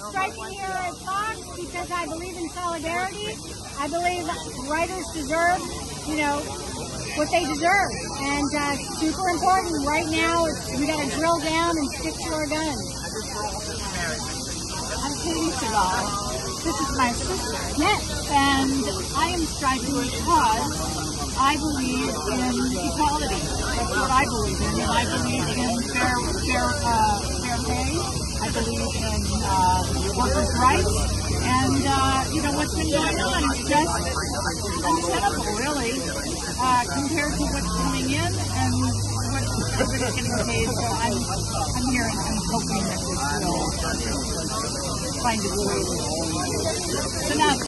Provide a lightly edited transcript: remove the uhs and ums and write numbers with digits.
striking here at Fox because I believe in solidarity. I believe writers deserve, what they deserve. And super important. Right now, we got to drill down and stick to our guns. I'm Katie Seagal. This is my sister. Yes. And I am striking because I believe in equality. That's what I believe in. And I believe in fair pay. I believe in workers' rights. And, what's been going on is just untenable, really, compared to what's coming in and what everybody's getting paid. So I'm here and I'm hoping that this will find its way. So now